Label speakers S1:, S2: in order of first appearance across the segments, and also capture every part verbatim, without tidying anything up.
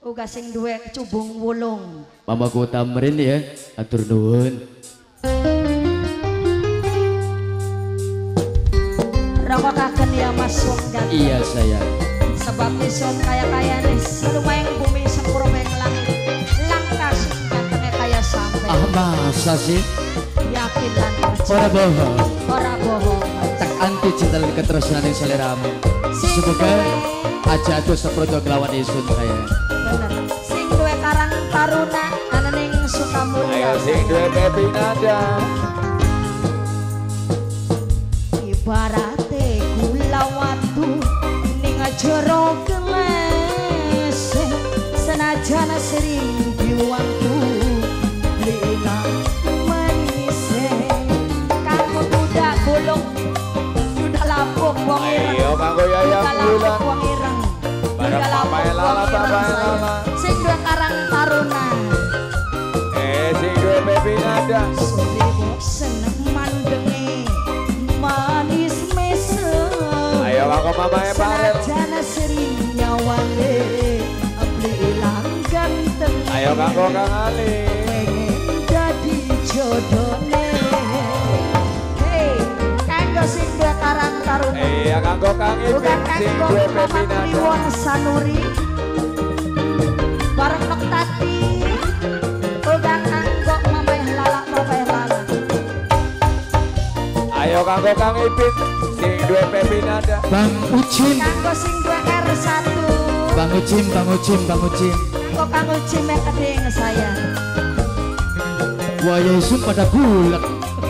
S1: uga sing duwe cubung wulung.
S2: Mamaku Tamrin ya, atur nuwun.
S1: Rawokaken ya Mas Wong ganteng.
S2: Iya sayang.
S1: Sebab ison kaya-kaya nih lumayan bumi sempurna yang langit. Langkah sing gantengnya kaya sampai.
S2: Ah masa sih?
S1: Yakin lan percaya.
S2: Ora bohong.
S1: Ora bohong.
S2: Tak anti cinta dan keterusaan yang seleramu. Semoga aja atuh saprodo kelawan isun saya.
S1: Bener. Sing duwe karang taruna ana ning Sukamulya.
S3: Ayo sing duwe baby nada.
S1: Ibarate gula watu ning jero gelas senajan sering diwantu lila manis kamu budak bolong budak lapuk wong ireng
S3: Ayo kanggo yayang bulan.
S1: wong ireng
S3: Barang papai lala papai lala.
S1: sing duwe karang taruna
S3: Eh sing duwe baby nada.
S1: sore seneng mandenge manis mesem.
S3: Ayo kanggo mamae Parel.
S1: Senajan sering nyawane beli ilang ganteng.
S3: Ayo kanggo Kang Ali.
S1: Pengen jadi jodohne. Hei, kanggo sing duwe karang taruna.
S3: Iya kanggo Kang
S1: Bukan
S3: Ipin sing
S1: kanggo
S3: duwe
S1: Mama
S3: baby nada.
S1: Kliwon Sanuri. Bareng Nok Tati. Bukan kanggo Mameh Lala Mameh Lala.
S3: Ayo kanggo Kang Ipin sing duwe baby nada.
S2: Bang Ucin,
S1: Kanggo sing duwe R satu.
S2: Bang Ucin, Bang Ucin, Bang Ucin.
S1: Kanggo kanggo cime keding saya.
S2: Wah ya isun pada bulat.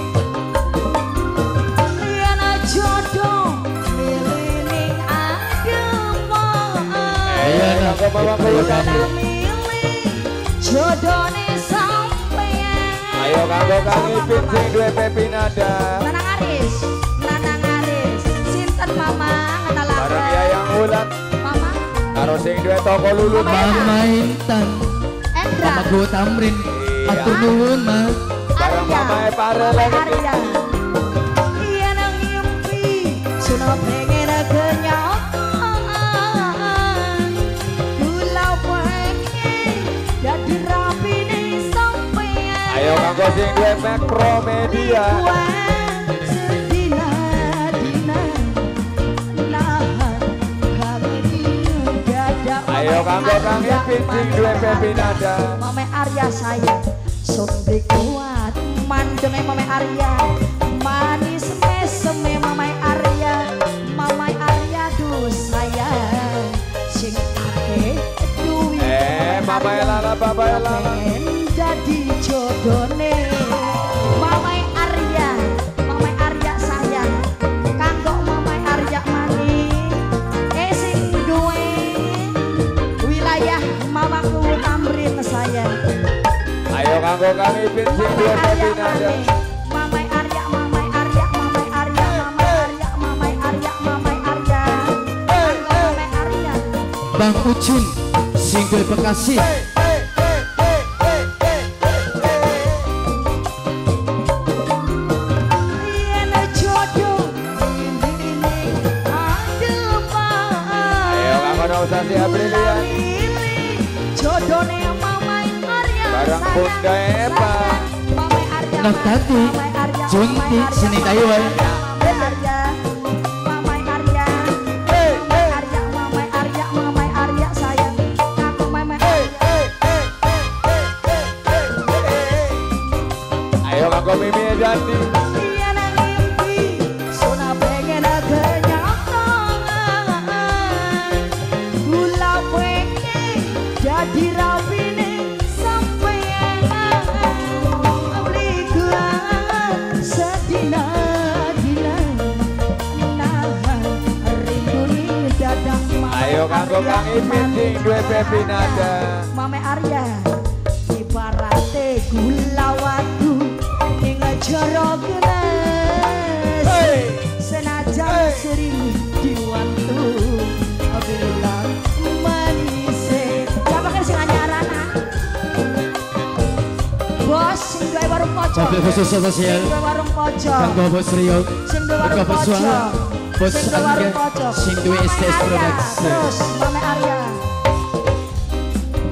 S1: Yen jodoh milih ning agama.
S2: Iya nah,
S3: kanggo Mama Kliwon.
S1: Milih jodohne sampeyan.
S3: Ayo kanggo Kang Ipin sing duwe baby nada.
S1: Nanang Aris, Nanang Aris. Sinten Mama ngenalaken?
S3: Bareng Yayang Wulan
S1: Mama
S3: karo sing duwe toko lulu.
S2: Mama Intan,
S1: Endra.
S2: Mamaku Tamrin,
S3: Iya.
S2: atur nuwun mah.
S3: Bareng
S1: Arya.
S3: mamae Parel
S1: Mama
S3: lagi.
S1: Arya. Iya nang ngimpi, suno pengen kenyataan. Kula pengen jadi rapi nih sampeyan.
S3: Ayo kanggo sing duwe Macro Media. Ayo kanggo Kang Ipin sing duwe baby nada.
S1: Mame Arya saya sonde kuat mandeme Mame Arya manis meseme Mame Arya Mame Arya duh saya sing ake duwi
S3: Eh mamae Lala papai Lala.
S1: pengen jadi jodohne Mame Arya Mame Arya sayang kanggo Mame Arya mani eh sing duwe wilayah Mamaku Tamrin sayang.
S3: Ayo kanggo Kang Ipin sing duwe baby nada.
S1: Mamai Arya, Mamai Arya, Mamai Arya, Mamai Arya, Mamai Arya, Mamai Arya. Mamai Arya.
S2: Bang Ucin, single Bekasi.
S1: Yen jodoh ini adepan.
S3: Ayo kanggo Nausasi Aprilia.
S1: Jodohne Mamai Arya.
S3: Barang
S1: sayang,
S3: Bunda Eva.
S1: sayang. Mamai Arya.
S2: Nok Tati,
S1: Mamai Arya,
S2: Junti,
S1: Mamai Arya,
S2: Seni
S1: Mamai
S2: Taiwan.
S1: Arya, Mamai Arya. Mamai Arya. Mamai Arya, Mamai Arya, Mamai Arya sayang. Aku Mamai Arya.
S3: Ayo kanggo Mimi Dandi.
S1: Iya nang mimpi, sona pengen kenyataan. Gula pengen jadi rapi nih sampeyan. Beli gula sedina dina nahan rindu nih dadang Mame
S3: Ayo kanggo
S1: Arya
S3: Kang Ipin sing duwe baby nada.
S1: Mame Arya ibarate gula watu ning jero gelas senajan sering diwantu bilang manis siapa kan sing anyaran bos sing duwe warung pojok
S2: Mobil khusus spesial
S1: sing duwe warung pojok
S2: kanggo Bos Rio,
S1: sing duwe warung
S2: kanggo Bos Suara,
S1: pojok
S2: Bos
S1: sing duwe warung
S2: Angga,
S1: pojok
S2: sing duwe
S1: Mame
S2: S T S
S1: Arya,
S2: Production.
S1: terus Mame Arya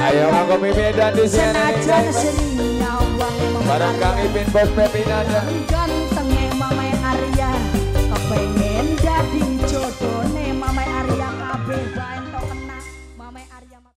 S3: Ayo nganggo Mimi dan di sini.
S1: Senajan sering nyawang
S3: Barang Kang Ipin bos Pepinanda.
S1: gantenge Mama Arya kepengen dadi jodone Mama Arya kabeh bae